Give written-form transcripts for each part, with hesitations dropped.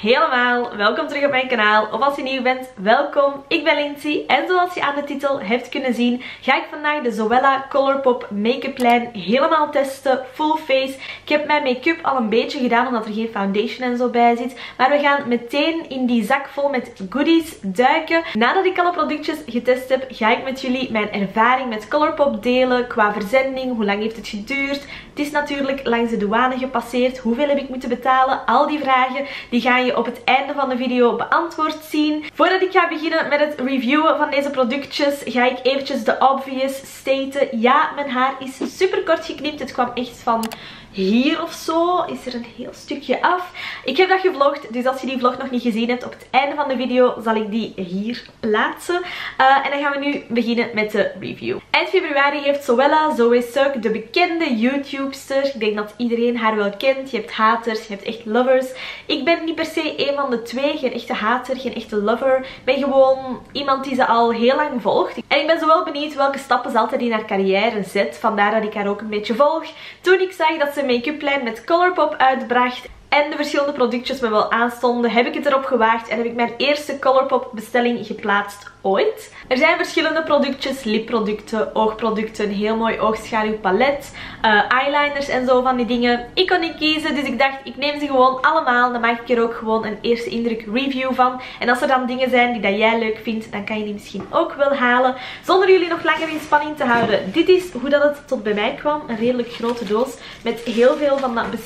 helemaal, welkom terug op mijn kanaal. Of als je nieuw bent, welkom. Ik ben Lindsay en zoals je aan de titel hebt kunnen zien, ga ik vandaag de Zoella Colourpop make-up lijn helemaal testen, full face. Ik heb mijn make-up al een beetje gedaan omdat er geen foundation en zo bij zit. Maar we gaan meteen in die zak vol met goodies duiken. Nadat ik alle productjes getest heb, ga ik met jullie mijn ervaring met Colourpop delen qua verzending. Hoe lang heeft het geduurd? Het is natuurlijk langs de douane gepasseerd. Hoeveel heb ik moeten betalen? Al die vragen die ga je op het einde van de video beantwoord zien. Voordat ik ga beginnen met het reviewen van deze productjes, ga ik eventjes de obvious staten. Ja, mijn haar is super kort geknipt. Het kwam echt van hier of zo. Is er een heel stukje af. Ik heb dat gevlogd, dus als je die vlog nog niet gezien hebt, op het einde van de video zal ik die hier plaatsen. En dan gaan we nu beginnen met de review. Eind februari heeft Zoella, Zoe Suk, de bekende YouTubester. Ik denk dat iedereen haar wel kent. Je hebt haters, je hebt echt lovers. Ik ben niet per se een van de twee. Geen echte hater, geen echte lover. Ik ben gewoon iemand die ze al heel lang volgt. En ik ben zo wel benieuwd welke stappen ze altijd in haar carrière zet. Vandaar dat ik haar ook een beetje volg. Toen ik zag dat ze een make-up lijn met Colourpop uitbracht en de verschillende productjes me wel aanstonden, heb ik het erop gewaagd en heb ik mijn eerste Colourpop bestelling geplaatst ooit. Er zijn verschillende productjes, lipproducten, oogproducten, een heel mooi oogschaduwpalet, eyeliners en zo van die dingen. Ik kon niet kiezen, dus ik dacht ik neem ze gewoon allemaal. Dan maak ik er ook gewoon een eerste indruk review van. En als er dan dingen zijn die dat jij leuk vindt, dan kan je die misschien ook wel halen. Zonder jullie nog langer in spanning te houden. Dit is hoe dat het tot bij mij kwam. Een redelijk grote doos met heel veel van dat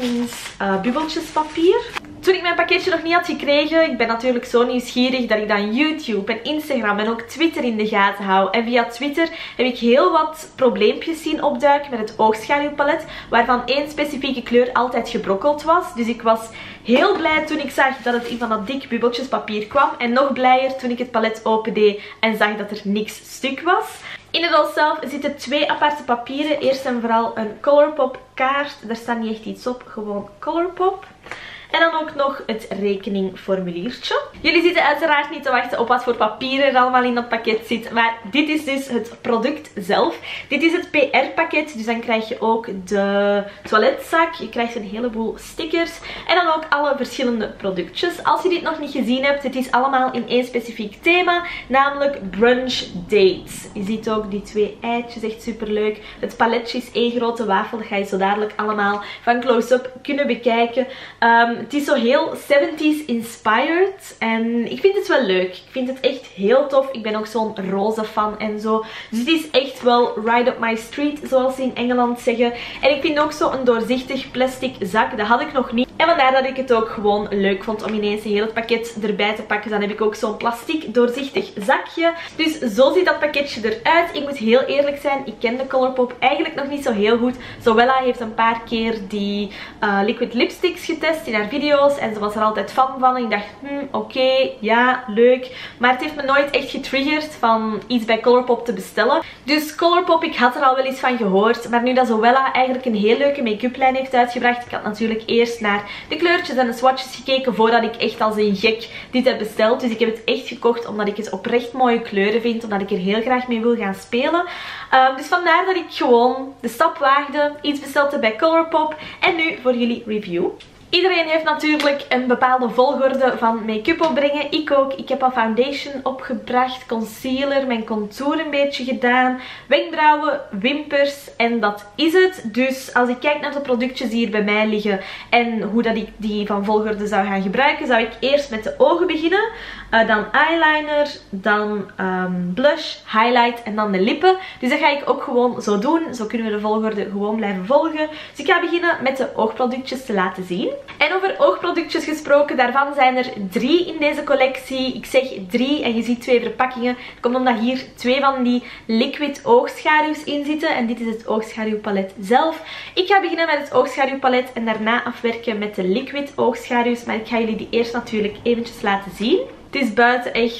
beschermingsbubbeltjespapier. Toen ik mijn pakketje nog niet had gekregen, ik ben natuurlijk zo nieuwsgierig dat ik dan YouTube en Instagram en ook Twitter in de gaten hou. En via Twitter heb ik heel wat probleempjes zien opduiken met het oogschaduwpalet, waarvan één specifieke kleur altijd gebrokkeld was. Dus ik was heel blij toen ik zag dat het in van dat dik bubbeltjespapier kwam. En nog blijer toen ik het palet opendeed en zag dat er niks stuk was. In de doos zelf zitten twee aparte papieren. Eerst en vooral een Colourpop kaart. Daar staat niet echt iets op, gewoon Colourpop. En dan ook nog het rekeningformuliertje. Jullie zitten uiteraard niet te wachten op wat voor papieren er allemaal in dat pakket zit. Maar dit is dus het product zelf. Dit is het PR-pakket. Dus dan krijg je ook de toiletzak. Je krijgt een heleboel stickers. En dan ook alle verschillende productjes. Als je dit nog niet gezien hebt, het is allemaal in één specifiek thema. Namelijk brunch dates. Je ziet ook die twee eitjes. Echt super leuk. Het paletje is één grote wafel. Dat ga je zo dadelijk allemaal van close-up kunnen bekijken. Het is zo heel 70s inspired en ik vind het wel leuk. Ik vind het echt heel tof. Ik ben ook zo'n roze fan en zo. Dus het is echt wel right up my street, zoals ze in Engeland zeggen. En ik vind ook zo een doorzichtig plastic zak. Dat had ik nog niet. En vandaar dat ik het ook gewoon leuk vond om ineens heel het pakket erbij te pakken. Dan heb ik ook zo'n plastic doorzichtig zakje. Dus zo ziet dat pakketje eruit. Ik moet heel eerlijk zijn, ik ken de Colourpop eigenlijk nog niet zo heel goed. Zoella heeft een paar keer die liquid lipsticks getest in haar video's en ze was er altijd fan van. En ik dacht, oké, ja, leuk. Maar het heeft me nooit echt getriggerd van iets bij Colourpop te bestellen. Dus Colourpop, ik had er al wel eens van gehoord. Maar nu dat Zoella eigenlijk een heel leuke make-up lijn heeft uitgebracht. Ik had natuurlijk eerst naar de kleurtjes en de swatches gekeken voordat ik echt als een gek dit heb besteld. Dus ik heb het echt gekocht omdat ik het oprecht mooie kleuren vind. Omdat ik er heel graag mee wil gaan spelen. Dus vandaar dat ik gewoon de stap waagde. Iets besteld heb bij Colourpop. En nu voor jullie review. Iedereen heeft natuurlijk een bepaalde volgorde van make-up opbrengen. Ik ook. Ik heb al foundation opgebracht, concealer, mijn contour een beetje gedaan, wenkbrauwen, wimpers en dat is het. Dus als ik kijk naar de productjes die hier bij mij liggen en hoe dat ik die van volgorde zou gaan gebruiken, zou ik eerst met de ogen beginnen. Dan eyeliner, dan blush, highlight en dan de lippen. Dus dat ga ik ook gewoon zo doen. Zo kunnen we de volgorde gewoon blijven volgen. Dus ik ga beginnen met de oogproductjes te laten zien. En over oogproductjes gesproken, daarvan zijn er 3 in deze collectie. Ik zeg 3 en je ziet 2 verpakkingen. Dat komt omdat hier 2 van die liquid oogschaduws in zitten. En dit is het oogschaduwpalet zelf. Ik ga beginnen met het oogschaduwpalet en daarna afwerken met de liquid oogschaduws. Maar ik ga jullie die eerst natuurlijk eventjes laten zien. Het is buiten echt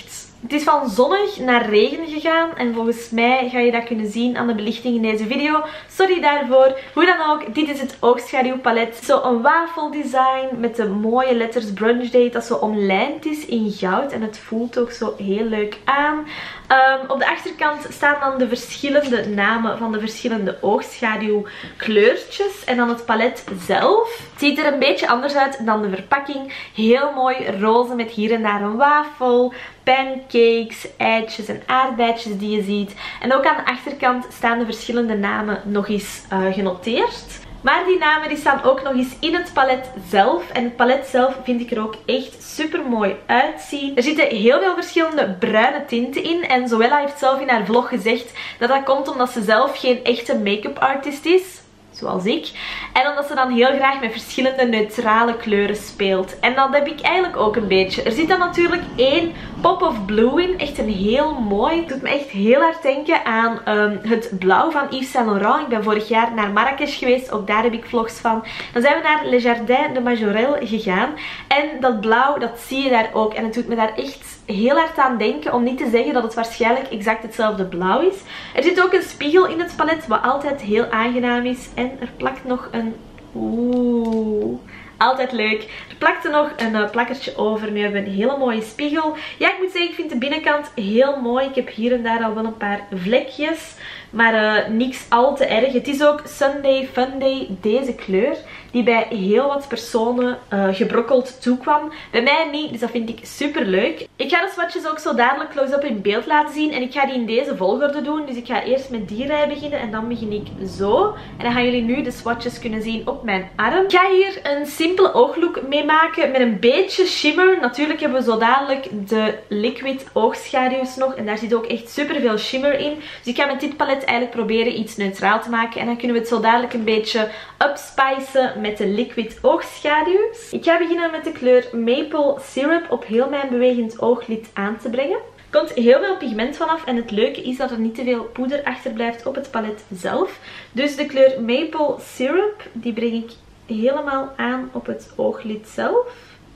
Het is van zonnig naar regen gegaan en volgens mij ga je dat kunnen zien aan de belichting in deze video. Sorry daarvoor. Hoe dan ook, dit is het oogschaduwpalet. Zo'n wafeldesign met de mooie letters Brunch Date dat zo omlijnd is in goud en het voelt ook zo heel leuk aan. Op de achterkant staan dan de verschillende namen van de verschillende oogschaduwkleurtjes en dan het palet zelf. Het ziet er een beetje anders uit dan de verpakking. Heel mooi roze met hier en daar een wafel, pancakes, eitjes en aardbeidjes die je ziet. En ook aan de achterkant staan de verschillende namen nog eens genoteerd. Maar die namen die staan ook nog eens in het palet zelf. En het palet zelf vind ik er ook echt super mooi uitzien. Er zitten heel veel verschillende bruine tinten in. En Zoella heeft zelf in haar vlog gezegd dat dat komt omdat ze zelf geen echte make-up artist is. Zoals ik. En omdat ze dan heel graag met verschillende neutrale kleuren speelt. En dat heb ik eigenlijk ook een beetje. Er zit dan natuurlijk één Pop of Blue in. Echt een heel mooi. Het doet me echt heel hard denken aan het blauw van Yves Saint Laurent. Ik ben vorig jaar naar Marrakesh geweest. Ook daar heb ik vlogs van. Dan zijn we naar Le Jardin de Majorelle gegaan. En dat blauw, dat zie je daar ook. En het doet me daar echt heel hard aan denken. Om niet te zeggen dat het waarschijnlijk exact hetzelfde blauw is. Er zit ook een spiegel in het palet. Wat altijd heel aangenaam is. En er plakt nog een... Oeh... Altijd leuk. Er plakte nog een plakkertje over. Nu hebben we een hele mooie spiegel. Ja, ik moet zeggen, ik vind de binnenkant heel mooi. Ik heb hier en daar al wel een paar vlekjes. Maar niks al te erg. Het is ook Sunday Funday, deze kleur. Die bij heel wat personen gebrokkeld toekwam. Bij mij niet, dus dat vind ik super leuk. Ik ga de swatches ook zo dadelijk close-up in beeld laten zien. En ik ga die in deze volgorde doen. Dus ik ga eerst met die rij beginnen en dan begin ik zo. En dan gaan jullie nu de swatches kunnen zien op mijn arm. Ik ga hier een simpele ooglook mee maken met een beetje shimmer. Natuurlijk hebben we zo dadelijk de liquid oogschaduws nog. En daar zit ook echt super veel shimmer in. Dus ik ga met dit palet eigenlijk proberen iets neutraal te maken. En dan kunnen we het zo dadelijk een beetje upspicen met de liquid oogschaduws. Ik ga beginnen met de kleur Maple Syrup op heel mijn bewegend ooglid aan te brengen. Er komt heel veel pigment vanaf en het leuke is dat er niet te veel poeder achterblijft op het palet zelf. Dus de kleur Maple Syrup, die breng ik helemaal aan op het ooglid zelf.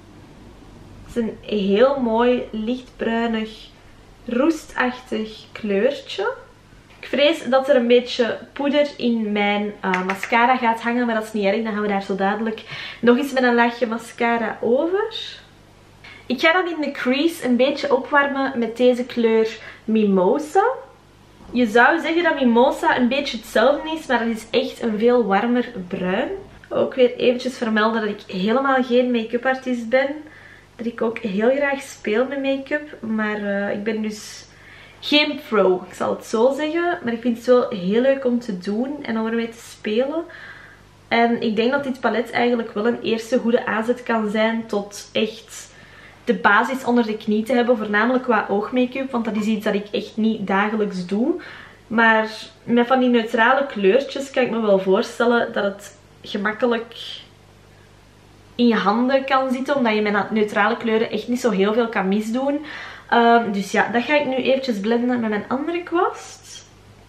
Het is een heel mooi lichtbruinig, roestachtig kleurtje. Ik vrees dat er een beetje poeder in mijn mascara gaat hangen, maar dat is niet erg. Dan gaan we daar zo dadelijk nog eens met een laagje mascara over. Ik ga dan in de crease een beetje opwarmen met deze kleur Mimosa. Je zou zeggen dat Mimosa een beetje hetzelfde is, maar dat is echt een veel warmer bruin. Ook weer eventjes vermelden dat ik helemaal geen make-up artiest ben. Dat ik ook heel graag speel met make-up, maar ik ben dus... geen pro, ik zal het zo zeggen. Maar ik vind het wel heel leuk om te doen en om ermee te spelen. En ik denk dat dit palet eigenlijk wel een eerste goede aanzet kan zijn tot echt de basis onder de knie te hebben. Voornamelijk qua oogmake-up, want dat is iets dat ik echt niet dagelijks doe. Maar met van die neutrale kleurtjes kan ik me wel voorstellen dat het gemakkelijk in je handen kan zitten. Omdat je met neutrale kleuren echt niet zo heel veel kan misdoen. Dus ja, dat ga ik nu eventjes blenden met mijn andere kwast.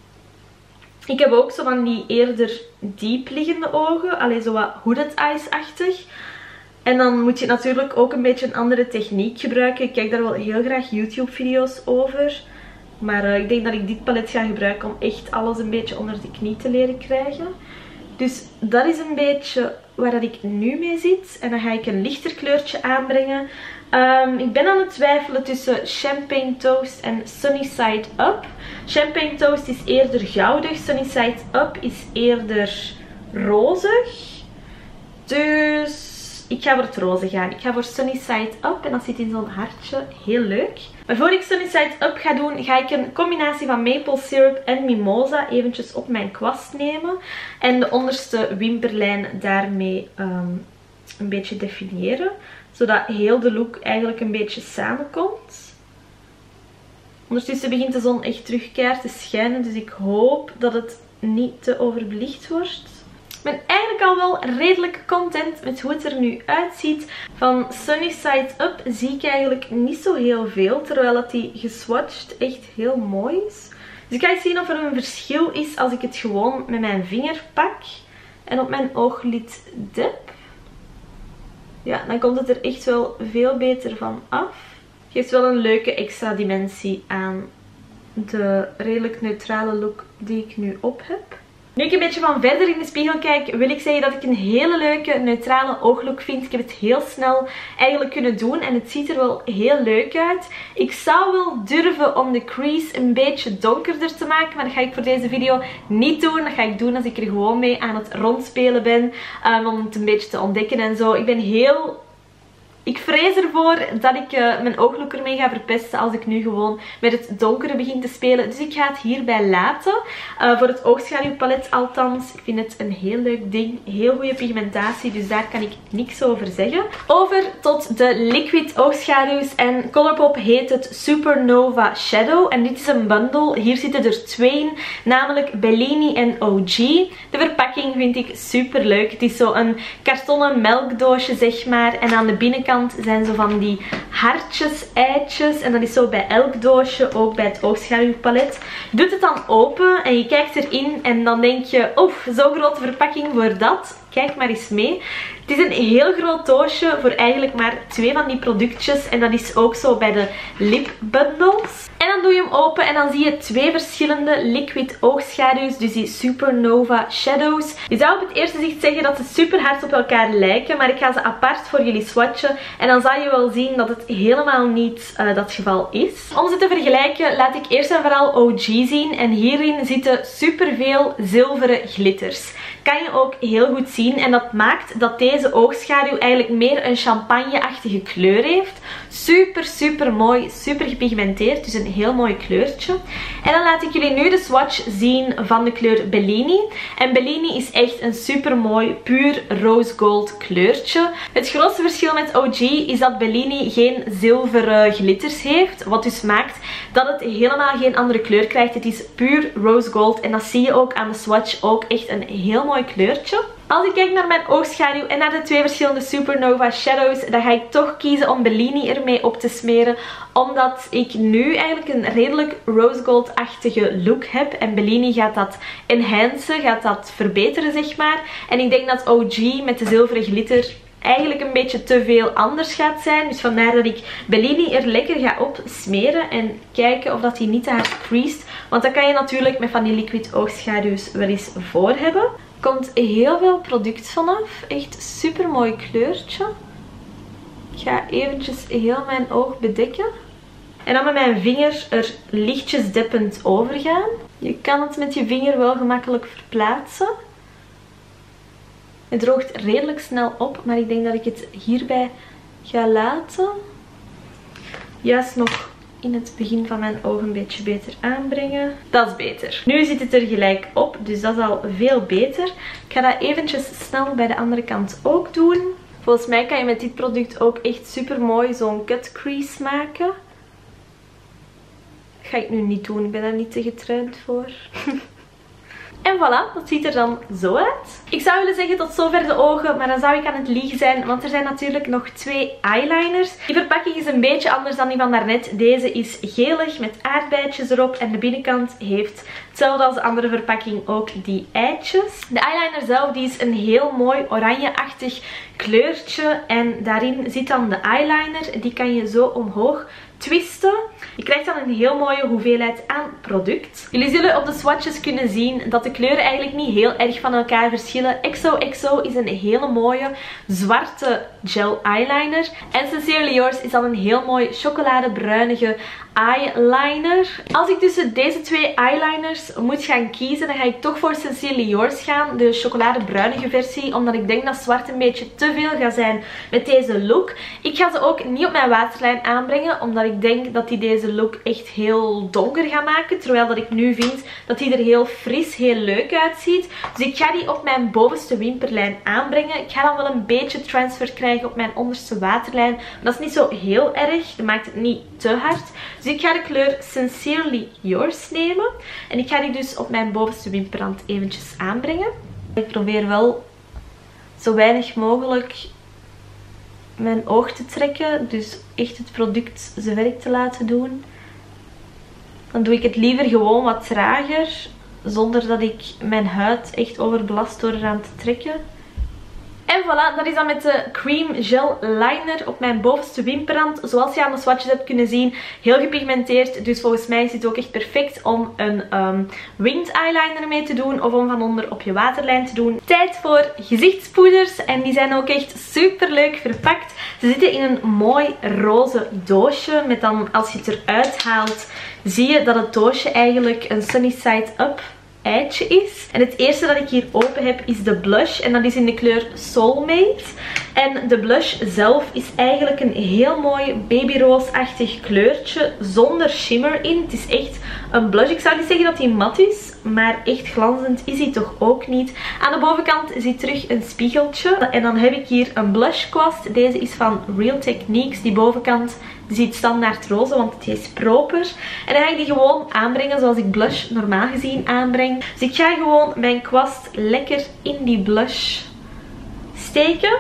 Ik heb ook zo van die eerder diep liggende ogen. Alleen zo wat hooded eyes-achtig. En dan moet je natuurlijk ook een beetje een andere techniek gebruiken. Ik kijk daar wel heel graag YouTube video's over. Maar ik denk dat ik dit palet ga gebruiken om echt alles een beetje onder de knie te leren krijgen. Dus dat is een beetje waar dat ik nu mee zit. En dan ga ik een lichter kleurtje aanbrengen. Ik ben aan het twijfelen tussen Champagne Toast en Sunny Side Up. Champagne Toast is eerder goudig. Sunny Side Up is eerder rozig. Dus ik ga voor het roze gaan. Ik ga voor Sunny Side Up en dat zit in zo'n hartje. Heel leuk. Maar voor ik Sunny Side Up ga doen, ga ik een combinatie van maple syrup en mimosa eventjes op mijn kwast nemen. En de onderste wimperlijn daarmee een beetje definiëren. Zodat heel de look eigenlijk een beetje samenkomt. Ondertussen begint de zon echt terug keihard te schijnen. Dus ik hoop dat het niet te overbelicht wordt. Ik ben eigenlijk al wel redelijk content met hoe het er nu uitziet. Van Sunny Side Up zie ik eigenlijk niet zo heel veel. Terwijl dat die geswatcht echt heel mooi is. Dus ik ga eens zien of er een verschil is als ik het gewoon met mijn vinger pak. En op mijn ooglid dip. Ja, dan komt het er echt wel veel beter van af. Geeft wel een leuke extra dimensie aan de redelijk neutrale look die ik nu op heb. Nu ik een beetje van verder in de spiegel kijk, wil ik zeggen dat ik een hele leuke neutrale ooglook vind. Ik heb het heel snel eigenlijk kunnen doen en het ziet er wel heel leuk uit. Ik zou wel durven om de crease een beetje donkerder te maken, maar dat ga ik voor deze video niet doen. Dat ga ik doen als ik er gewoon mee aan het rondspelen ben, om het een beetje te ontdekken en zo. Ik vrees ervoor dat ik mijn ooglook ermee ga verpesten als ik nu gewoon met het donkere begin te spelen. Dus ik ga het hierbij laten. Voor het oogschaduwpalet althans. Ik vind het een heel leuk ding. Heel goede pigmentatie, dus daar kan ik niks over zeggen. Over tot de liquid oogschaduws. En Colourpop heet het Supernova Shadow. En dit is een bundle. Hier zitten er 2 in. Namelijk Bellini en OG. De verpakking vind ik super leuk. Het is zo een kartonnen melkdoosje zeg maar. En aan de binnenkant zijn zo van die hartjes, eitjes. En dat is zo bij elk doosje, ook bij het oogschaduwpalet. Je doet het dan open en je kijkt erin en dan denk je, oef, zo'n grote verpakking voor dat. Kijk maar eens mee. Het is een heel groot doosje voor eigenlijk maar 2 van die productjes. En dat is ook zo bij de lip bundles. En dan doe je hem open en dan zie je 2 verschillende liquid oogschaduws. Dus die Supernova Shadows. Je zou op het eerste zicht zeggen dat ze super hard op elkaar lijken. Maar ik ga ze apart voor jullie swatchen. En dan zal je wel zien dat het helemaal niet dat geval is. Om ze te vergelijken laat ik eerst en vooral OG zien. En hierin zitten superveel zilveren glitters. Kan je ook heel goed zien. En dat maakt dat deze oogschaduw eigenlijk meer een champagne-achtige kleur heeft. Super mooi, super gepigmenteerd. Dus een heel mooi kleurtje. En dan laat ik jullie nu de swatch zien van de kleur Bellini. En Bellini is echt een super mooi, puur rose gold kleurtje. Het grootste verschil met OG is dat Bellini geen zilveren glitters heeft. Wat dus maakt dat het helemaal geen andere kleur krijgt. Het is puur rose gold. En dat zie je ook aan de swatch. Ook echt een heel mooi kleurtje. Als ik kijk naar mijn oogschaduw en naar de 2 verschillende Supernova Shadows, dan ga ik toch kiezen om Bellini ermee op te smeren. Omdat ik nu eigenlijk een redelijk rose gold-achtige look heb. En Bellini gaat dat enhancen, gaat dat verbeteren zeg maar. En ik denk dat OG met de zilveren glitter eigenlijk een beetje te veel anders gaat zijn. Dus vandaar dat ik Bellini er lekker ga op smeren. En kijken of dat hij niet te hard creased. Want dat kan je natuurlijk met van die liquid oogschaduws wel eens voor hebben. Er komt heel veel product vanaf. Echt super mooi kleurtje. Ik ga eventjes heel mijn oog bedekken. En dan met mijn vinger er lichtjes deppend over gaan. Je kan het met je vinger wel gemakkelijk verplaatsen. Het droogt redelijk snel op, maar ik denk dat ik het hierbij ga laten. Juist nog in het begin van mijn oog een beetje beter aanbrengen. Dat is beter. Nu zit het er gelijk op, dus dat is al veel beter. Ik ga dat eventjes snel bij de andere kant ook doen. Volgens mij kan je met dit product ook echt super mooi zo'n cut crease maken. Dat ga ik nu niet doen, ik ben daar niet te getraind voor. En voilà, dat ziet er dan zo uit. Ik zou willen zeggen tot zover de ogen, maar dan zou ik aan het liegen zijn. Want er zijn natuurlijk nog 2 eyeliners. Die verpakking is een beetje anders dan die van daarnet. Deze is gelig met aardbeidjes erop. En de binnenkant heeft hetzelfde als de andere verpakking ook die eitjes. De eyeliner zelf die is een heel mooi oranje-achtig kleurtje. En daarin zit dan de eyeliner. Die kan je zo omhoog twisten. Je krijgt dan een heel mooie hoeveelheid aan product. Jullie zullen op de swatches kunnen zien dat de kleuren eigenlijk niet heel erg van elkaar verschillen. XOXO is een hele mooie zwarte gel eyeliner. En Sincerely Yours is dan een heel mooi chocoladebruinige eyeliner. Als ik tussen deze 2 eyeliners moet gaan kiezen, dan ga ik toch voor Sincerely Yours gaan. De chocoladebruinige versie. Omdat ik denk dat zwart een beetje te veel gaat zijn met deze look. Ik ga ze ook niet op mijn waterlijn aanbrengen. Omdat ik denk dat die deze look echt heel donker gaat maken. Terwijl dat ik nu vind dat die er heel fris, heel leuk uitziet. Dus ik ga die op mijn bovenste wimperlijn aanbrengen. Ik ga dan wel een beetje transfer krijgen op mijn onderste waterlijn. Maar dat is niet zo heel erg. Dat maakt het niet te hard. Dus ik ga de kleur Sincerely Yours nemen. En ik ga die dus op mijn bovenste wimperrand eventjes aanbrengen. Ik probeer wel zo weinig mogelijk mijn oog te trekken. Dus echt het product zijn werk te laten doen. Dan doe ik het liever gewoon wat trager. Zonder dat ik mijn huid echt overbelast door eraan te trekken. En voilà, dat is dan met de Cream Gel Liner op mijn bovenste wimperrand. Zoals je aan de swatches hebt kunnen zien, heel gepigmenteerd. Dus volgens mij is dit ook echt perfect om een winged eyeliner mee te doen. Of om van onder op je waterlijn te doen. Tijd voor gezichtspoeders. En die zijn ook echt super leuk verpakt. Ze zitten in een mooi roze doosje. Met dan, als je het eruit haalt, zie je dat het doosje eigenlijk een Sunny Side Up eitje is. En het eerste dat ik hier open heb is de blush. En dat is in de kleur Soulmate. En de blush zelf is eigenlijk een heel mooi babyroosachtig kleurtje. Zonder shimmer in. Het is echt een blush. Ik zou niet zeggen dat die mat is. Maar echt glanzend is hij toch ook niet. Aan de bovenkant zit terug een spiegeltje. En dan heb ik hier een blush kwast. Deze is van Real Techniques. Die bovenkant ziet standaard roze, want het is proper. En dan ga ik die gewoon aanbrengen zoals ik blush normaal gezien aanbreng. Dus ik ga gewoon mijn kwast lekker in die blush steken.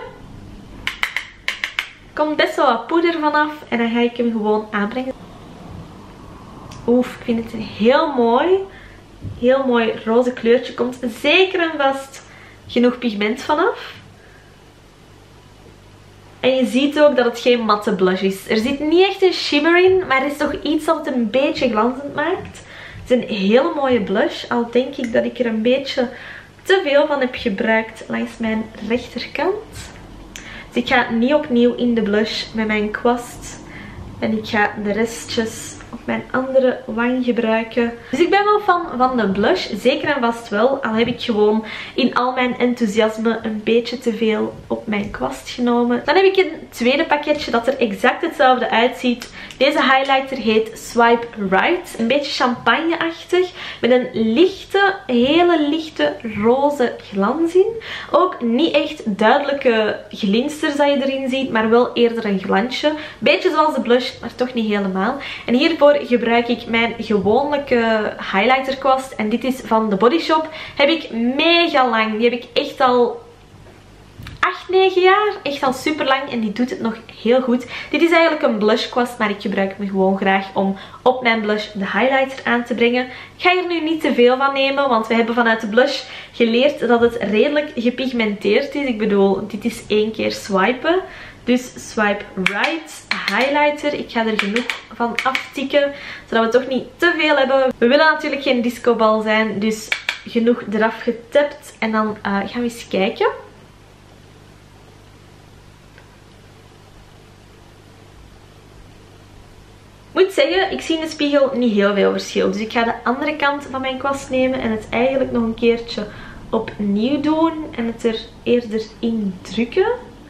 Er komt best wel wat poeder vanaf. En dan ga ik hem gewoon aanbrengen. Oef, ik vind het een heel mooi roze kleurtje. Komt zeker en vast genoeg pigment vanaf. En je ziet ook dat het geen matte blush is. Er zit niet echt een shimmer in, maar er is toch iets dat het een beetje glanzend maakt. Het is een hele mooie blush, al denk ik dat ik er een beetje te veel van heb gebruikt langs mijn rechterkant. Dus ik ga niet opnieuw in de blush met mijn kwast. En ik ga de restjes op mijn andere wang gebruiken. Dus ik ben wel fan van de blush. Zeker en vast wel. Al heb ik gewoon in al mijn enthousiasme een beetje te veel op mijn kwast genomen. Dan heb ik een tweede pakketje dat er exact hetzelfde uitziet. Deze highlighter heet Swipe Right. Een beetje champagne-achtig. Met een lichte, hele lichte roze glans in. Ook niet echt duidelijke glinsters dat je erin ziet. Maar wel eerder een glansje. Beetje zoals de blush, maar toch niet helemaal. En hiervoor gebruik ik mijn gewone highlighter kwast. En dit is van de Body Shop. Heb ik mega lang. Die heb ik echt al 8-9 jaar. Echt al super lang. En die doet het nog heel goed. Dit is eigenlijk een blush kwast. Maar ik gebruik hem gewoon graag om op mijn blush de highlighter aan te brengen. Ik ga hier nu niet te veel van nemen. Want we hebben vanuit de blush geleerd dat het redelijk gepigmenteerd is. Ik bedoel, dit is 1 keer swipen. Dus Swipe Right highlighter. Ik ga er genoeg van aftikken. Zodat we toch niet te veel hebben. We willen natuurlijk geen discobal zijn. Dus genoeg eraf getapt. En dan gaan we eens kijken. Ik moet zeggen, ik zie in de spiegel niet heel veel verschil. Dus ik ga de andere kant van mijn kwast nemen. En het eigenlijk nog een keertje opnieuw doen. En het er eerder in drukken.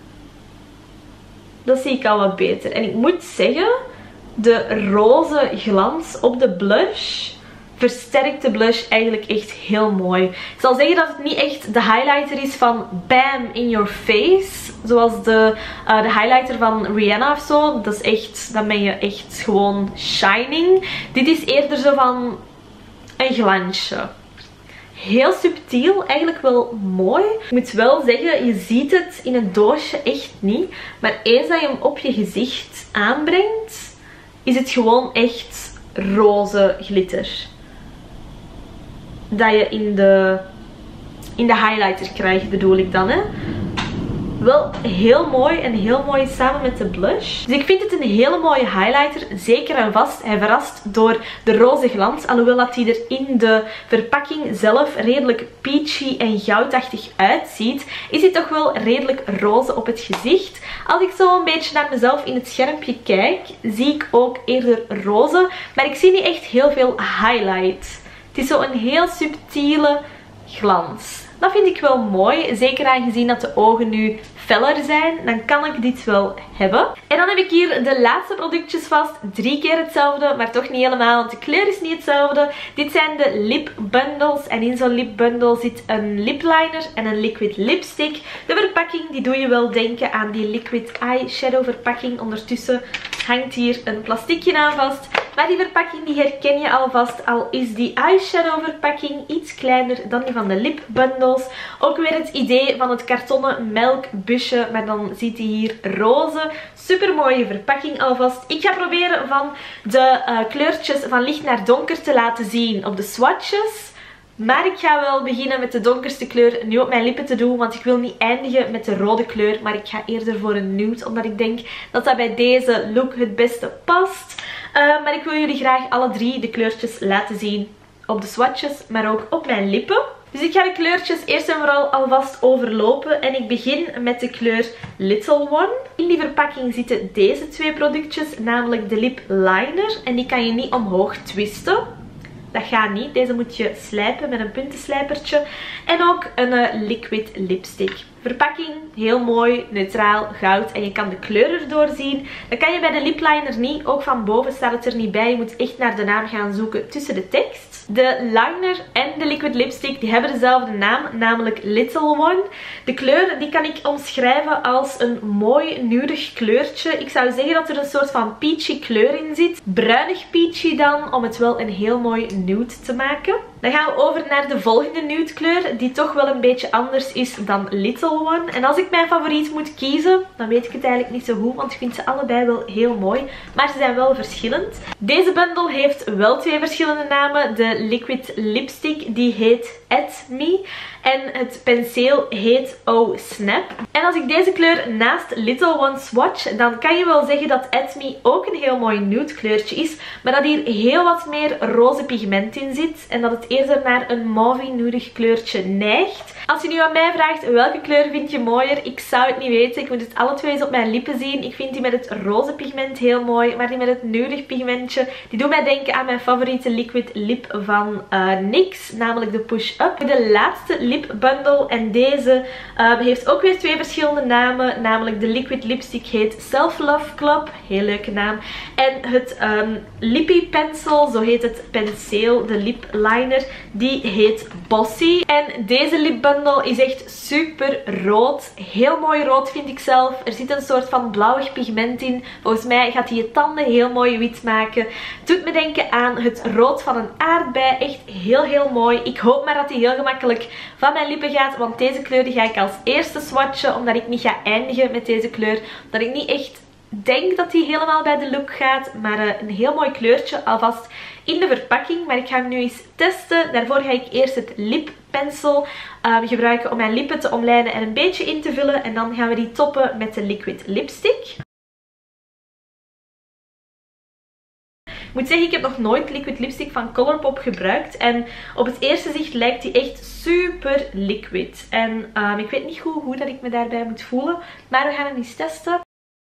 Dat zie ik al wat beter. En ik moet zeggen, de roze glans op de blush versterkt de blush eigenlijk echt heel mooi. Ik zal zeggen dat het niet echt de highlighter is van bam in your face. Zoals de highlighter van Rihanna of zo. Dat is echt, dan ben je echt gewoon shining. Dit is eerder zo van een glansje. Heel subtiel, eigenlijk wel mooi. Ik moet wel zeggen, je ziet het in het doosje echt niet. Maar eens dat je hem op je gezicht aanbrengt, is het gewoon echt roze glitter. Dat je in de highlighter krijgt, bedoel ik dan, hè. Wel heel mooi en heel mooi samen met de blush. Dus ik vind het een hele mooie highlighter. Zeker en vast. Hij verrast door de roze glans. Alhoewel dat hij er in de verpakking zelf redelijk peachy en goudachtig uitziet. Is hij toch wel redelijk roze op het gezicht. Als ik zo een beetje naar mezelf in het schermpje kijk, zie ik ook eerder roze. Maar ik zie niet echt heel veel highlight. Het is zo een heel subtiele glans. Dat vind ik wel mooi. Zeker aangezien dat de ogen nu feller zijn. Dan kan ik dit wel hebben. En dan heb ik hier de laatste productjes vast. 3 keer hetzelfde. Maar toch niet helemaal. Want de kleur is niet hetzelfde. Dit zijn de lip bundles. En in zo'n lip bundle zit een lip liner en een liquid lipstick. De verpakking die doe je wel denken aan die liquid eyeshadow verpakking. Ondertussen hangt hier een plastiekje aan vast. Maar die verpakking die herken je alvast. Al is die eyeshadow verpakking iets kleiner dan die van de lip bundles. Ook weer het idee van het kartonnen melkbusje. Maar dan ziet hij hier roze. Super mooie verpakking alvast. Ik ga proberen van de kleurtjes van licht naar donker te laten zien op de swatches. Maar ik ga wel beginnen met de donkerste kleur nu op mijn lippen te doen. Want ik wil niet eindigen met de rode kleur. Maar ik ga eerder voor een nude. Omdat ik denk dat dat bij deze look het beste past. Maar ik wil jullie graag alle drie de kleurtjes laten zien. Op de swatches, maar ook op mijn lippen. Dus ik ga de kleurtjes eerst en vooral alvast overlopen. En ik begin met de kleur Little One. In die verpakking zitten deze twee productjes. Namelijk de lip liner. En die kan je niet omhoog twisten. Dat gaat niet. Deze moet je slijpen met een puntenslijpertje. En ook een liquid lipstick. Verpakking heel mooi, neutraal, goud. En je kan de kleur erdoor zien. Dat kan je bij de lip liner niet. Ook van boven staat het er niet bij. Je moet echt naar de naam gaan zoeken tussen de tekst. De liner en de liquid lipstick die hebben dezelfde naam. Namelijk Little One. De kleur die kan ik omschrijven als een mooi nudig kleurtje. Ik zou zeggen dat er een soort van peachy kleur in zit. Bruinig peachy dan. Om het wel een heel mooi nude te maken. Dan gaan we over naar de volgende nude kleur. Die toch wel een beetje anders is dan Little One. En als ik mijn favoriet moet kiezen, dan weet ik het eigenlijk niet zo goed. Want ik vind ze allebei wel heel mooi. Maar ze zijn wel verschillend. Deze bundel heeft wel twee verschillende namen. De liquid lipstick die heet At Me. En het penseel heet Oh Snap. En als ik deze kleur naast Little One swatch, dan kan je wel zeggen dat At Me ook een heel mooi nude kleurtje is. Maar dat hier heel wat meer roze pigment in zit. En dat het eerder naar een mauve-nudig kleurtje neigt. Als je nu aan mij vraagt welke kleur vind je mooier, ik zou het niet weten. Ik moet het alle twee eens op mijn lippen zien. Ik vind die met het roze pigment heel mooi. Maar die met het nudig pigmentje, die doet mij denken aan mijn favoriete liquid lip van NYX. Namelijk de Push Up. De laatste lip bundle. En deze heeft ook weer twee verschillende namen. Namelijk de liquid lipstick heet Self Love Club. Heel leuke naam. En het lippy pencil, zo heet het penseel, de lip liner, die heet Bossy. En deze lip bundle is echt super rood. Heel mooi rood vind ik zelf. Er zit een soort van blauwig pigment in. Volgens mij gaat hij je tanden heel mooi wit maken. Het doet me denken aan het rood van een aardbei. Echt heel mooi. Ik hoop maar dat hij heel gemakkelijk van mijn lippen gaat. Want deze kleur die ga ik als eerste swatchen. Omdat ik niet ga eindigen met deze kleur. Omdat ik niet echt denk dat die helemaal bij de look gaat. Maar een heel mooi kleurtje alvast in de verpakking. Maar ik ga hem nu eens testen. Daarvoor ga ik eerst het lippencil gebruiken om mijn lippen te omlijnen en een beetje in te vullen. En dan gaan we die toppen met de liquid lipstick. Ik moet zeggen, ik heb nog nooit liquid lipstick van Colourpop gebruikt. En op het eerste zicht lijkt die echt super liquid. En ik weet niet goed hoe dat ik me daarbij moet voelen. Maar we gaan het eens testen.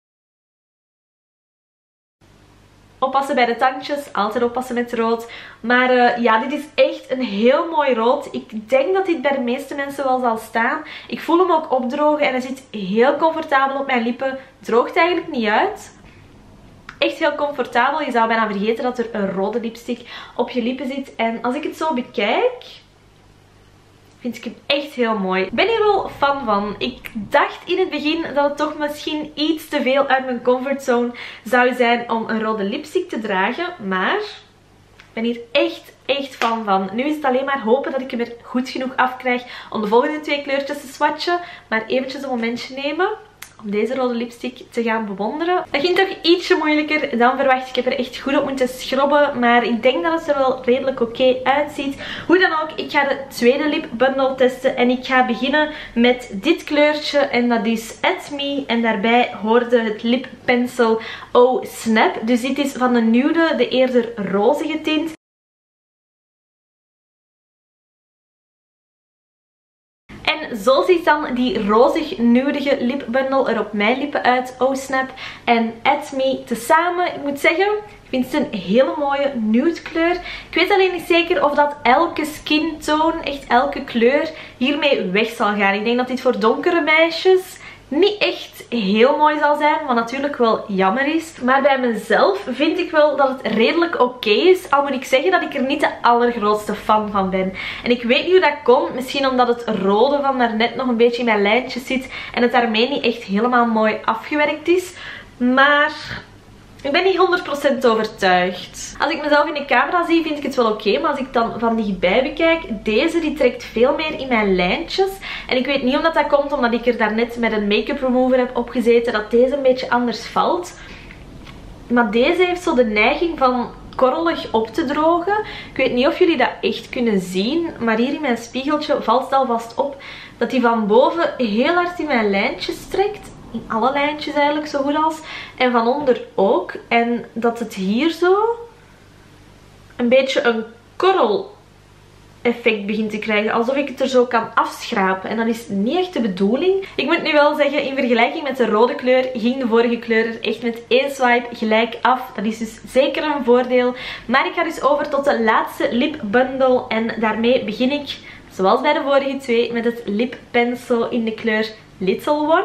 Oppassen bij de tandjes, altijd oppassen met rood. Maar ja, dit is echt een heel mooi rood. Ik denk dat dit bij de meeste mensen wel zal staan. Ik voel hem ook opdrogen en hij zit heel comfortabel op mijn lippen. Droogt eigenlijk niet uit. Echt heel comfortabel. Je zou bijna vergeten dat er een rode lipstick op je lippen zit. En als ik het zo bekijk, vind ik hem echt heel mooi. Ik ben hier wel fan van. Ik dacht in het begin dat het toch misschien iets te veel uit mijn comfortzone zou zijn om een rode lipstick te dragen. Maar ik ben hier echt fan van. Nu is het alleen maar hopen dat ik hem er goed genoeg afkrijg om de volgende twee kleurtjes te swatchen. Maar eventjes een momentje nemen om deze rode lipstick te gaan bewonderen. Dat ging toch ietsje moeilijker dan verwacht. Ik heb er echt goed op moeten schrobben. Maar ik denk dat het er wel redelijk oké uitziet. Hoe dan ook, ik ga de tweede lipbundel testen. En ik ga beginnen met dit kleurtje. En dat is At Me. En daarbij hoorde het lippencil Oh Snap. Dus dit is van de nude, de eerder rozige tint. En zo ziet dan die rozig nudige lipbundel er op mijn lippen uit. Oh Snap en At Me tezamen. Ik moet zeggen, ik vind het een hele mooie nude kleur. Ik weet alleen niet zeker of dat elke skin tone, echt elke kleur, hiermee weg zal gaan. Ik denk dat dit voor donkere meisjes niet echt heel mooi zal zijn, wat natuurlijk wel jammer is. Maar bij mezelf vind ik wel dat het redelijk oké is. Al moet ik zeggen dat ik er niet de allergrootste fan van ben. En ik weet niet hoe dat komt. Misschien omdat het rode van daarnet nog een beetje in mijn lijntjes zit. En het daarmee niet echt helemaal mooi afgewerkt is. Maar ik ben niet 100% overtuigd. Als ik mezelf in de camera zie, vind ik het wel oké. Maar als ik dan van dichtbij bekijk, deze die trekt veel meer in mijn lijntjes. En ik weet niet of dat komt omdat ik er daarnet met een make-up remover heb opgezeten. Dat deze een beetje anders valt. Maar deze heeft zo de neiging van korrelig op te drogen. Ik weet niet of jullie dat echt kunnen zien, maar hier in mijn spiegeltje valt het alvast op dat hij van boven heel hard in mijn lijntjes trekt. In alle lijntjes eigenlijk zo goed als. En van onder ook. En dat het hier zo een beetje een korrel effect begint te krijgen. Alsof ik het er zo kan afschrapen. En dat is niet echt de bedoeling. Ik moet nu wel zeggen, in vergelijking met de rode kleur ging de vorige kleur er echt met één swipe gelijk af. Dat is dus zeker een voordeel. Maar ik ga dus over tot de laatste lipbundle. En daarmee begin ik, zoals bij de vorige twee, met het Lip Pencil in de kleur Little One.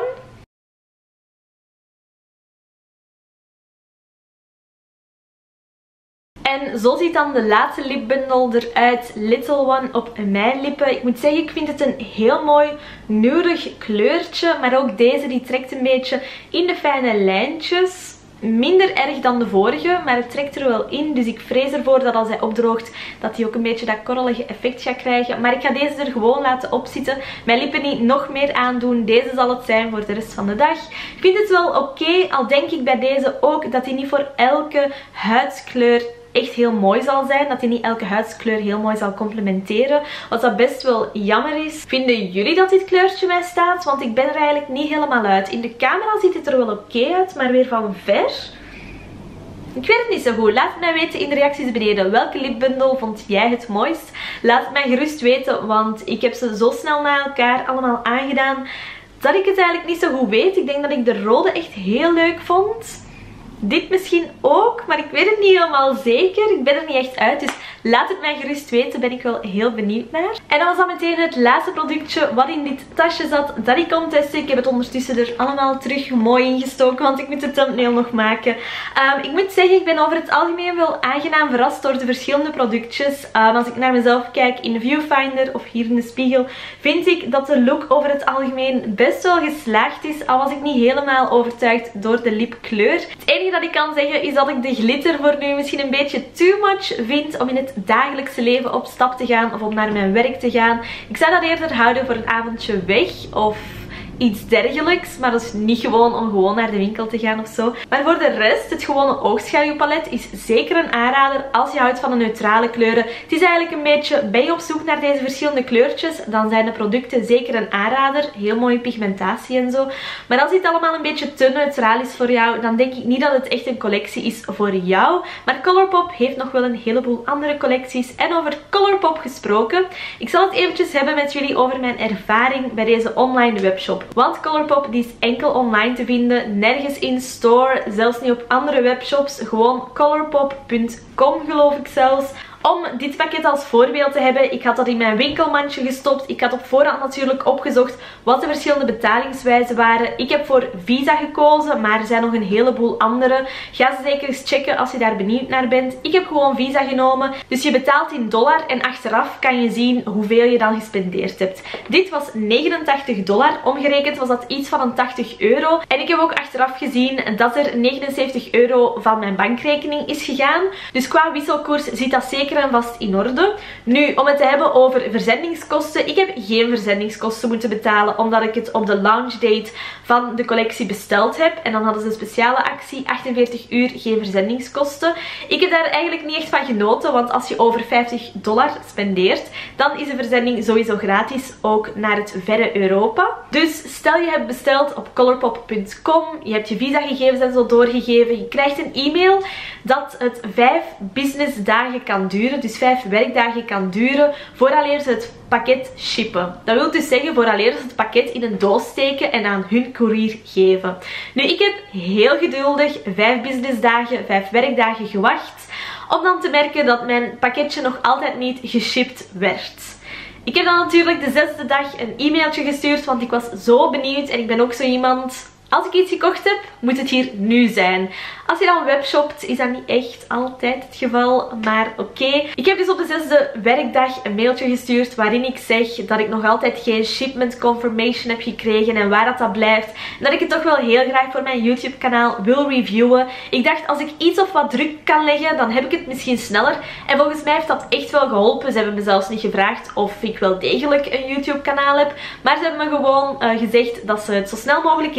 En zo ziet dan de laatste lipbundel eruit, Little One, op mijn lippen. Ik moet zeggen, ik vind het een heel mooi nudig kleurtje. Maar ook deze, die trekt een beetje in de fijne lijntjes. Minder erg dan de vorige, maar het trekt er wel in. Dus ik vrees ervoor dat als hij opdroogt, dat hij ook een beetje dat korrelige effect gaat krijgen. Maar ik ga deze er gewoon laten opzitten. Mijn lippen niet nog meer aandoen. Deze zal het zijn voor de rest van de dag. Ik vind het wel oké, al denk ik bij deze ook dat hij niet voor elke huidskleur echt heel mooi zal zijn. Dat hij niet elke huidskleur heel mooi zal complementeren. Wat dat best wel jammer is. Vinden jullie dat dit kleurtje mij staat? Want ik ben er eigenlijk niet helemaal uit. In de camera ziet het er wel oké uit, maar weer van ver. Ik weet het niet zo goed. Laat het mij weten in de reacties beneden. Welke lipbundel vond jij het mooist? Laat het mij gerust weten, want ik heb ze zo snel na elkaar allemaal aangedaan dat ik het eigenlijk niet zo goed weet. Ik denk dat ik de rode echt heel leuk vond. Dit misschien ook, maar ik weet het niet helemaal zeker. Ik ben er niet echt uit, dus laat het mij gerust weten. Ben ik wel heel benieuwd naar. En dat was dan meteen het laatste productje wat in dit tasje zat, dat ik kon testen. Ik heb het ondertussen er allemaal terug mooi ingestoken, want ik moet de thumbnail nog maken. Ik moet zeggen, ik ben over het algemeen wel aangenaam verrast door de verschillende productjes. Als ik naar mezelf kijk in de viewfinder of hier in de spiegel, vind ik dat de look over het algemeen best wel geslaagd is. Al was ik niet helemaal overtuigd door de lipkleur. Het enige dat ik kan zeggen is dat ik de glitter voor nu misschien een beetje too much vind om in het dagelijkse leven op stap te gaan of om naar mijn werk te gaan. Ik zou dat eerder houden voor een avondje weg of iets dergelijks, maar dat is niet gewoon om gewoon naar de winkel te gaan of zo. Maar voor de rest, het gewone oogschaduwpalet is zeker een aanrader als je houdt van de neutrale kleuren. Het is eigenlijk een beetje, ben je op zoek naar deze verschillende kleurtjes, dan zijn de producten zeker een aanrader. Heel mooie pigmentatie en zo. Maar als dit allemaal een beetje te neutraal is voor jou, dan denk ik niet dat het echt een collectie is voor jou. Maar Colourpop heeft nog wel een heleboel andere collecties. En over Colourpop gesproken, ik zal het eventjes hebben met jullie over mijn ervaring bij deze online webshop. Want Colourpop die is enkel online te vinden, nergens in store, zelfs niet op andere webshops, gewoon colourpop.com geloof ik zelfs. Om dit pakket als voorbeeld te hebben, ik had dat in mijn winkelmandje gestopt. Ik had op voorhand natuurlijk opgezocht wat de verschillende betalingswijzen waren. Ik heb voor Visa gekozen, maar er zijn nog een heleboel andere. Ga ze zeker eens checken als je daar benieuwd naar bent. Ik heb gewoon Visa genomen. Dus je betaalt in dollar en achteraf kan je zien hoeveel je dan gespendeerd hebt. Dit was $89. Omgerekend was dat iets van een €80. En ik heb ook achteraf gezien dat er €79 van mijn bankrekening is gegaan. Dus qua wisselkoers zit dat zeker en vast in orde. Nu, om het te hebben over verzendingskosten. Ik heb geen verzendingskosten moeten betalen, omdat ik het op de launch date van de collectie besteld heb. En dan hadden ze een speciale actie, 48 uur geen verzendingskosten. Ik heb daar eigenlijk niet echt van genoten, want als je over $50 spendeert, dan is de verzending sowieso gratis, ook naar het verre Europa. Dus stel je hebt besteld op colourpop.com, je hebt je Visa-gegevens en zo doorgegeven, je krijgt een e-mail dat het 5 businessdagen kan duren. Dus 5 werkdagen kan duren vooraleer ze het pakket shippen. Dat wil dus zeggen vooraleer ze het pakket in een doos steken en aan hun courier geven. Nu, ik heb heel geduldig 5 businessdagen, 5 werkdagen gewacht om dan te merken dat mijn pakketje nog altijd niet geshipped werd. Ik heb dan natuurlijk de 6e dag een e-mailtje gestuurd, want ik was zo benieuwd en ik ben ook zo iemand, als ik iets gekocht heb, moet het hier nu zijn. Als je dan webshopt, is dat niet echt altijd het geval, maar oké. Ik heb dus op de 6e werkdag een mailtje gestuurd waarin ik zeg dat ik nog altijd geen shipment confirmation heb gekregen en waar dat blijft. En dat ik het toch wel heel graag voor mijn YouTube kanaal wil reviewen. Ik dacht, als ik iets of wat druk kan leggen, dan heb ik het misschien sneller. En volgens mij heeft dat echt wel geholpen. Ze hebben me zelfs niet gevraagd of ik wel degelijk een YouTube kanaal heb. Maar ze hebben me gewoon gezegd dat ze het zo snel mogelijk in orde gingen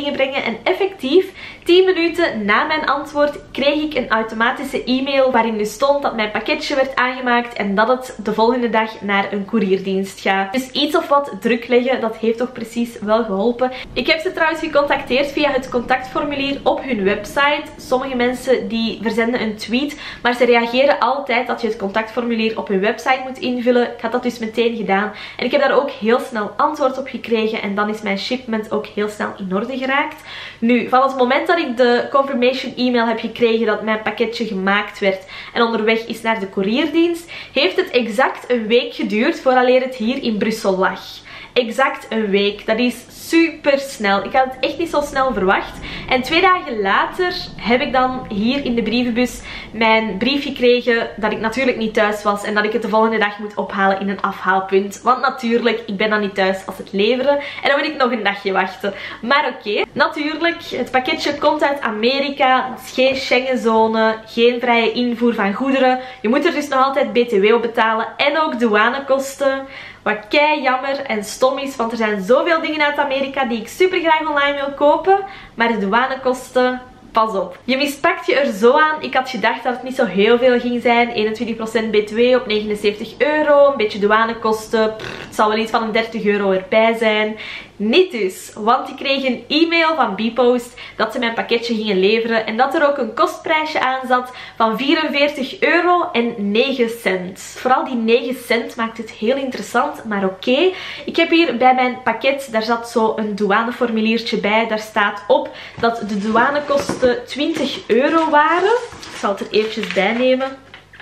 gingen brengen. En effectief 10 minuten na mijn antwoord kreeg ik een automatische e-mail waarin dus stond dat mijn pakketje werd aangemaakt en dat het de volgende dag naar een courierdienst gaat. Dus iets of wat druk leggen, dat heeft toch precies wel geholpen. Ik heb ze trouwens gecontacteerd via het contactformulier op hun website. Sommige mensen die verzenden een tweet, maar ze reageren altijd dat je het contactformulier op hun website moet invullen. Ik had dat dus meteen gedaan en ik heb daar ook heel snel antwoord op gekregen en dan is mijn shipment ook heel snel in orde geraakt. Nu, van het moment dat ik de confirmation e-mail heb gekregen dat mijn pakketje gemaakt werd en onderweg is naar de courierdienst, heeft het exact een week geduurd vooraleer het hier in Brussel lag. Exact een week. Dat is super snel. Ik had het echt niet zo snel verwacht. En 2 dagen later heb ik dan hier in de brievenbus mijn brief gekregen dat ik natuurlijk niet thuis was en dat ik het de volgende dag moet ophalen in een afhaalpunt. Want natuurlijk, ik ben dan niet thuis als het leveren en dan moet ik nog een dagje wachten. Maar oké, natuurlijk, het pakketje komt uit Amerika. Het is geen Schengenzone, geen vrije invoer van goederen. Je moet er dus nog altijd BTW op betalen en ook douanekosten. Wat kei jammer en stom is, want er zijn zoveel dingen uit Amerika die ik super graag online wil kopen. Maar de douanekosten, pas op. Je mispakt je er zo aan. Ik had gedacht dat het niet zo heel veel ging zijn. 21% BTW op 79 euro. Een beetje douanekosten. Het zal wel iets van een 30 euro erbij zijn. Niet dus, want ik kreeg een e-mail van Bpost dat ze mijn pakketje gingen leveren en dat er ook een kostprijsje aan zat van 44 euro en 9 cent. Vooral die 9 cent maakt het heel interessant, maar oké. Ik heb hier bij mijn pakket, daar zat zo een douaneformuliertje bij. Daar staat op dat de douanekosten 20 euro waren. Ik zal het er eventjes bij nemen.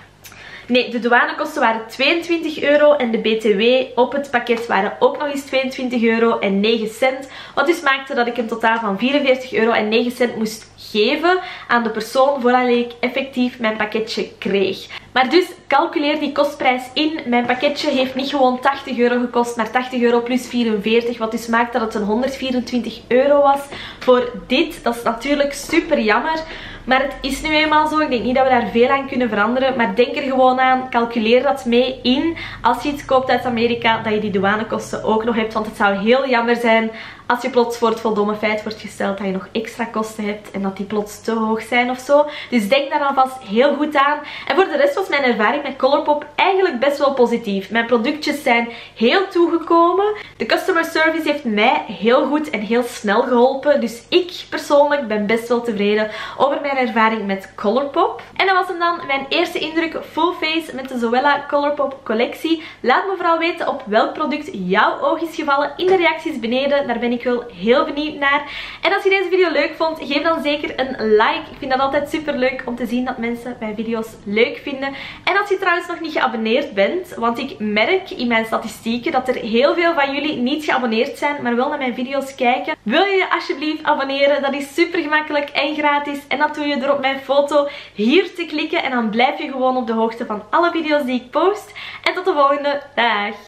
Nee, de douanekosten waren 22 euro en de BTW op het pakket waren ook nog eens 22 euro en 9 cent. Wat dus maakte dat ik een totaal van 44 euro en 9 cent moest geven aan de persoon voordat ik effectief mijn pakketje kreeg. Maar dus calculeer die kostprijs in. Mijn pakketje heeft niet gewoon 80 euro gekost, maar 80 euro plus 44. Wat dus maakt dat het een 124 euro was voor dit. Dat is natuurlijk super jammer. Maar het is nu eenmaal zo. Ik denk niet dat we daar veel aan kunnen veranderen. Maar denk er gewoon aan. Calculeer dat mee in. Als je iets koopt uit Amerika, dat je die douanekosten ook nog hebt. Want het zou heel jammer zijn als je plots voor het voldomme feit wordt gesteld dat je nog extra kosten hebt. En dat die plots te hoog zijn of zo. Dus denk daar alvast heel goed aan. En voor de rest was mijn ervaring met Colourpop eigenlijk best wel positief. Mijn productjes zijn heel toegekomen. De customer service heeft mij heel goed en heel snel geholpen. Dus ik persoonlijk ben best wel tevreden over mijn ervaring met Colourpop. En dat was hem dan mijn eerste indruk full face met de Zoella Colourpop collectie. Laat me vooral weten op welk product jouw oog is gevallen in de reacties beneden. Daar ben ik wel heel benieuwd naar. En als je deze video leuk vond, geef dan zeker een like. Ik vind dat altijd super leuk om te zien dat mensen mijn video's leuk vinden. En als je trouwens nog niet geabonneerd bent, want ik merk in mijn statistieken dat er heel veel van jullie niet geabonneerd zijn, maar wel naar mijn video's kijken. Wil je je alsjeblieft abonneren? Dat is super gemakkelijk en gratis. En dat doe je door op mijn foto hier te klikken. En dan blijf je gewoon op de hoogte van alle video's die ik post. En tot de volgende. Dag!